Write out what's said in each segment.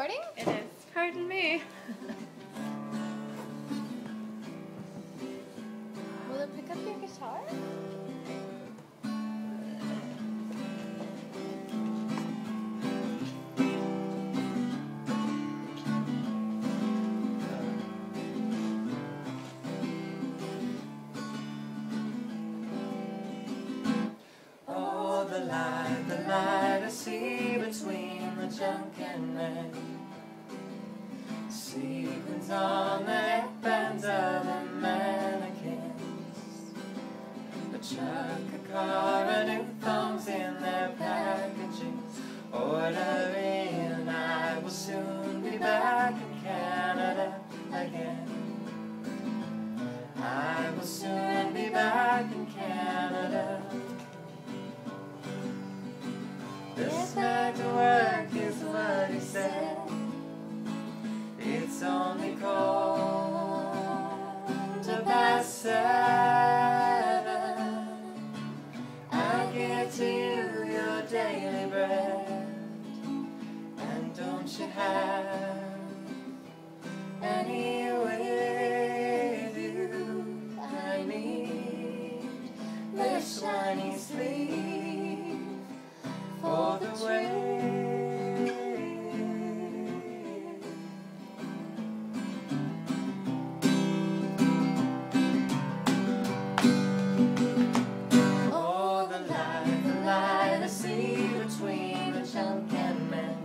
recording? It is. Pardon me. Will it pick up your guitar? Oh, the light I see between the junk and men. Sequins on the headbands of the mannequins. A truck, a car, and new thumbs in their packaging. Order in, I will soon be back in Canada again. I will soon be back in Canada. This back to work is what he said. It's only 7:15. I'll get to you your daily bread. And don't you have any with you? I need the shiny sleeve for the way. Oh, the light I see between the junk and men.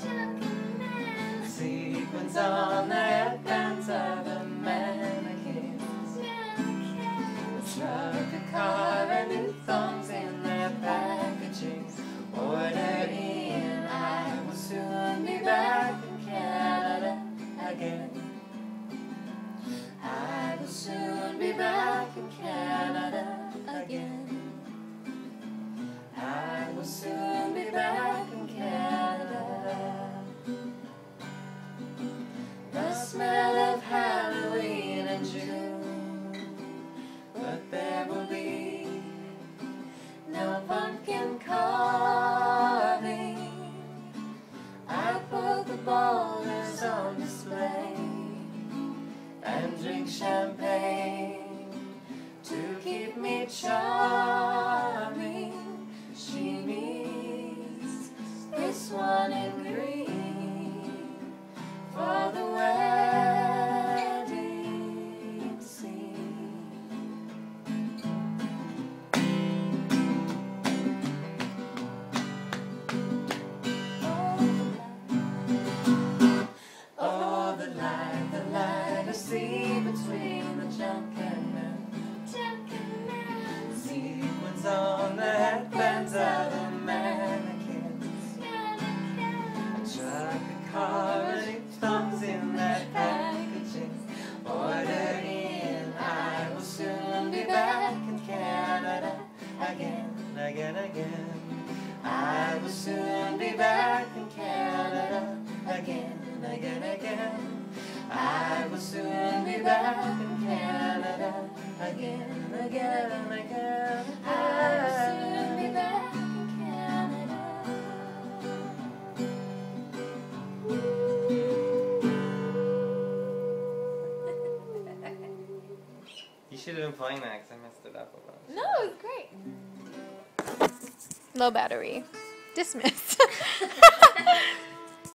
Sequins on the headbands of the mannequins. A truck, a car, and new thumbs in their packaging. Order in, I will soon be back in Canada again. I will soon be back in Canada again. I will soon be back in Canada. The smell of Halloween in June, but there will be no pumpkin carving. I put the boulders on display and drink champagne to keep me charming. She needs this one in green for the wedding scene. Oh, the light I see between the junk and men. Sequins on the headbands of the mannequins. A truck, a car, and thumbs in their packaging. Order in, I will soon be back in Canada again. I will soon be back in Canada again. I will soon be back in Canada again. I will soon be back in Canada. You should have been playing that because I messed it up a bunch. No, it was great. Low battery. Dismissed.